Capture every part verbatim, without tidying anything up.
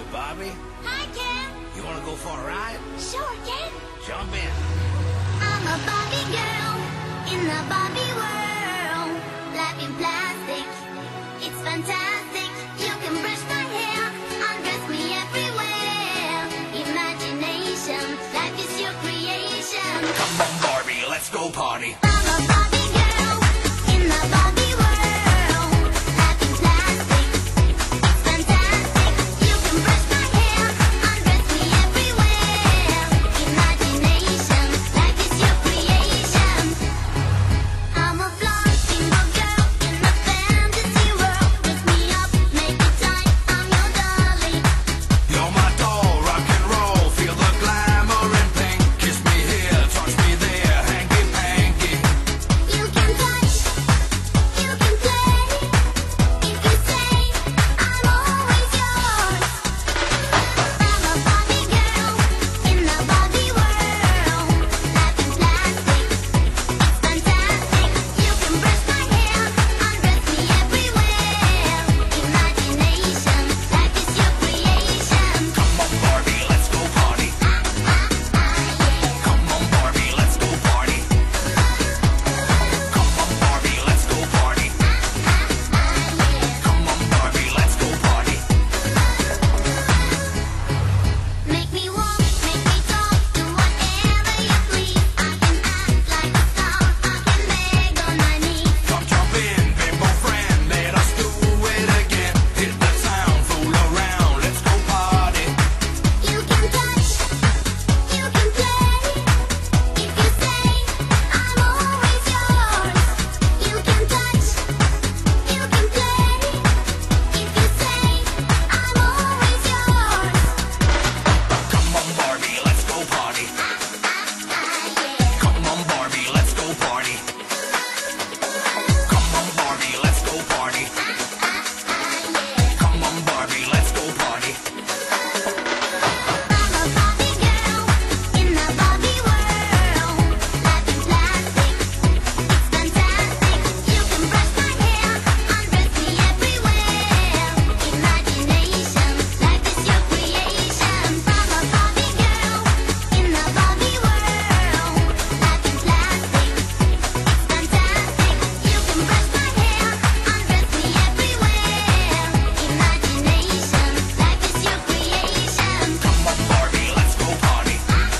Barbie. Hi, Ken. You want to go for a ride? Sure, Ken. Jump in. I'm a Barbie girl in the Barbie world. Life in plastic, it's fantastic. You can brush my hair, undress me everywhere. Imagination, life is your creation. Come on, Barbie, let's go party. I'm a Barbie girl in the Barbie world. Life in plastic, it's fantastic. You can brush my hair, undress me everywhere. Imagination, life is your creation. I'm a blonde single girl in a fantasy world. Dress me up, make it tight, I'm your dolly. You're my doll, rock and roll. Feel the glamour and pink. Kiss me here, touch me there, hanky panky. You can touch, you can play. If you say I'm always yours. I'm a Barbie girl in the Barbie world. Life in plastic, it's fantastic. You can brush my hair, undress me everywhere. Imagination, life is your creation. Come on, Barbie, let's go party. Come on, Barbie, let's go party. Come on, Barbie, let's go party. Come on, Barbie, let's go party. Make me walk, make me talk, do whatever you please. I can act like a star, I can beg on my knees. Come jump in, bimbo friend, let us do it again. Hit the town, fool around, let's go party. You can touch, you can play. If you say I'm always yours. You can touch, you can play. If you say I'm always yours. Come on, Barbie, let's go party. Come on, Barbie, let's go party. Come on, Barbie, let's go party. Come on, Barbie, let's go party. I'm a Barbie girl in the Barbie world. Life in plastic, it's fantastic. You can brush my hair, undress me everywhere. Imagination, life is your creation. I'm a Barbie girl in the Barbie world. Life in plastic, it's fantastic. You can brush my hair, undress me everywhere. Imagination, life is your creation. Come on, Barbie, let's go party.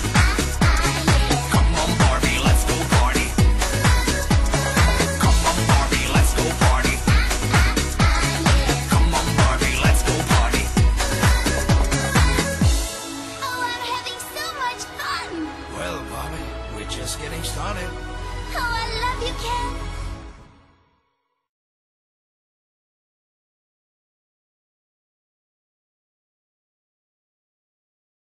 Come on, Barbie, let's go party. Come on, Barbie, let's go party. Come on, Barbie, let's go party. Oh, I'm having so much fun. Well, Barbie, we're just getting started. Oh, I love you, Ken.